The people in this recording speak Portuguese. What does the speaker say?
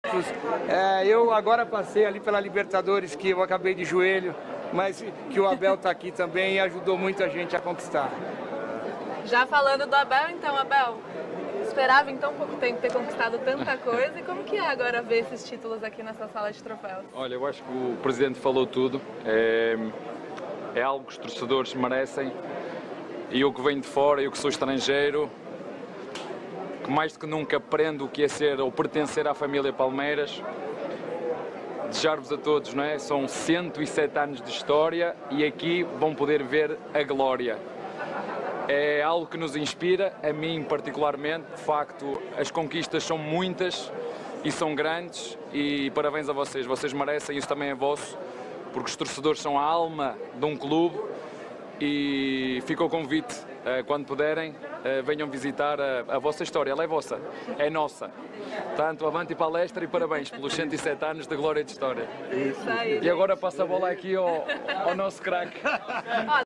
títulos. Eu agora passei ali pela Libertadores, que eu acabei de joelho, mas que o Abel está aqui também e ajudou muita gente a conquistar. Já falando do Abel, então, Abel, esperava em tão pouco tempo ter conquistado tanta coisa, e como que é agora ver esses títulos aqui nessa sala de troféus? Olha, eu acho que o Presidente falou tudo, é algo que os torcedores merecem, e eu que venho de fora, eu que sou estrangeiro, que mais do que nunca aprendo o que é ser ou pertencer à família Palmeiras. Desejar-vos a todos, não é? São 107 anos de história e aqui vão poder ver a glória. É algo que nos inspira, a mim particularmente. De facto, as conquistas são muitas e são grandes, e parabéns a vocês. Vocês merecem, isso também é vosso, porque os torcedores são a alma de um clube, e fica o convite, quando puderem, venham visitar a vossa história. Ela é vossa, é nossa. Portanto, avante palestra e parabéns pelos 107 anos de glória e de história. Isso aí, e agora passa a bola aqui ao nosso craque.